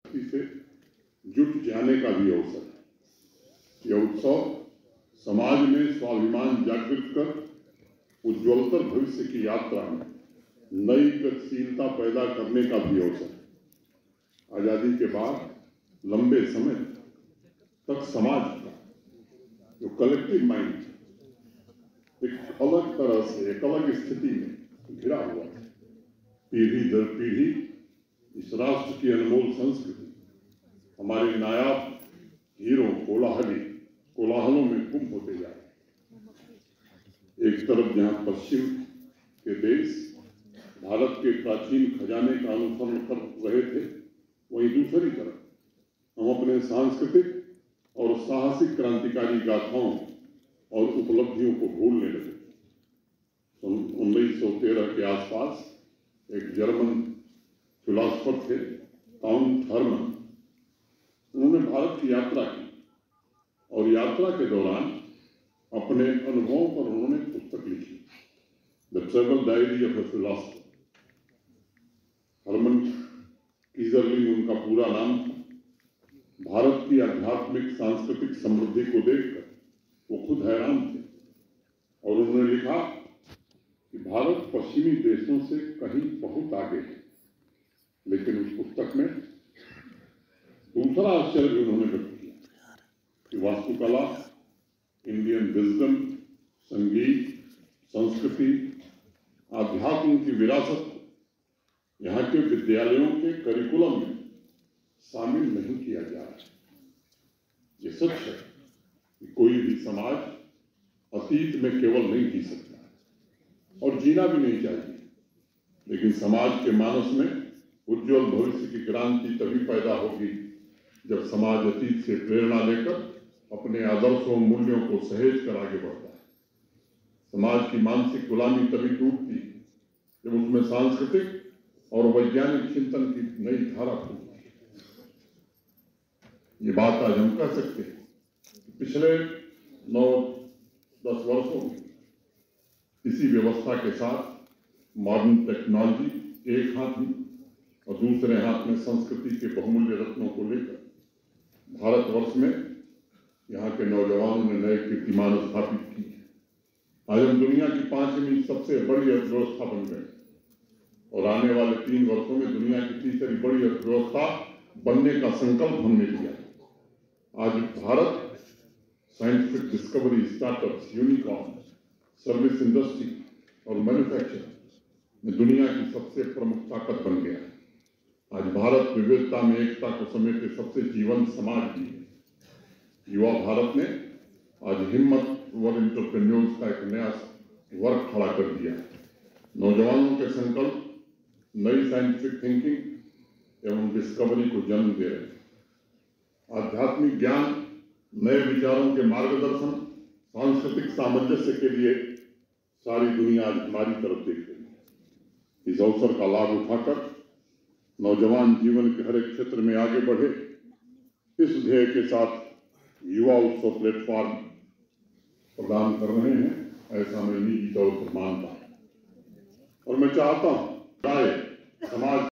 शक्ति से जुट जाने का भी अवसर है। यह उत्सव समाज में स्वाभिमान जागृत कर उज्ज्वलतर भविष्य की यात्रा में नई गतिशीलता पैदा करने का भी अवसर है। आजादी के बाद लंबे समय तक समाज का जो कलेक्टिव माइंड एक अलग तरह से एक अलग स्थिति में घिरा हुआ है। पीढ़ी दर पीढ़ी इस राष्ट्र की अनमोल संस्कृति हमारे नायाब हीरो कोलाहलों में गुम होते जा रहे। एक तरफ जहां पश्चिम के देश भारत के प्राचीन खजाने का अनुसरण कर रहे थे, वहीं दूसरी तरफ हम अपने सांस्कृतिक और साहसिक क्रांतिकारी गाथाओं और उपलब्धियों को भूलने लगे। 1913 के आसपास एक जर्मन फिलॉसफर थे काउंट हर्मन। उन्होंने भारत की यात्रा की और यात्रा के दौरान अपने अनुभवों पर उन्होंने पुस्तक लिखी, the travel diary of a philosopher. Hermann Keyserling उनका पूरा नाम था। भारत की आध्यात्मिक सांस्कृतिक समृद्धि को देखकर वो खुद हैरान थे और उन्होंने लिखा कि भारत पश्चिमी देशों से कहीं बहुत आगे है। लेकिन उस पुस्तक में दूसरा आश्चर्य भी उन्होंने व्यक्त किया कि वास्तुकला, इंडियन विजडम, संगीत, संस्कृति, आध्यात्म की विरासत को यहाँ के विद्यालयों के करिकुलम में शामिल नहीं किया जा रहा है। ये सच है कि कोई भी समाज अतीत में केवल नहीं जी सकता और जीना भी नहीं चाहिए, लेकिन समाज के मानस में उज्जवल भविष्य की क्रांति तभी पैदा होगी जब समाज अतीत से प्रेरणा लेकर अपने आदर्शों मूल्यों को सहेज कर आगे बढ़ता है। समाज की मानसिक गुलामी तभी टूटती है जब उसमें सांस्कृतिक और वैज्ञानिक चिंतन की नई धारा खुलती है। ये बात आज हम कह सकते हैं कि पिछले 9-10 वर्षों में इसी व्यवस्था के साथ मॉडर्न टेक्नोलॉजी एक हाथ में और दूसरे हाथ में संस्कृति के बहुमूल्य रत्नों को लेकर भारतवर्ष में यहाँ के नौजवानों ने नए कीर्तिमान स्थापित किए। आज हम दुनिया की 5वीं सबसे बड़ी अर्थव्यवस्था बन गए और आने वाले 3 वर्षों में दुनिया की तीसरी बड़ी अर्थव्यवस्था बनने का संकल्प हमने लिया। आज Bharat scientific discovery, startups, unicorn, service industry और मैन्युफैक्चरिंग में दुनिया की सबसे प्रमुख ताकत बन गया है। आज भारत विविधता में एकता को समेटे सबसे जीवंत समाज भी है। युवा भारत ने आज हिम्मतवर एंटरप्रेन्योर्स का एक नया वर्ग खड़ा कर दिया है। नौजवानों के संकल्प नई साइंटिफिक थिंकिंग एवं डिस्कवरी को जन्म दे रहे हैं। आध्यात्मिक ज्ञान, नए विचारों के मार्गदर्शन, सांस्कृतिक सामंजस्य के लिए सारी दुनिया आज हमारी तरफ देख रही है। इस अवसर का लाभ उठाकर नौजवान जीवन के हर एक क्षेत्र में आगे बढ़े, इस ध्येय के साथ युवा उत्सव प्लेटफॉर्म प्रदान कर रहे हैं, ऐसा मैं निजी तौर पर मानता हूं और मैं चाहता हूं समाज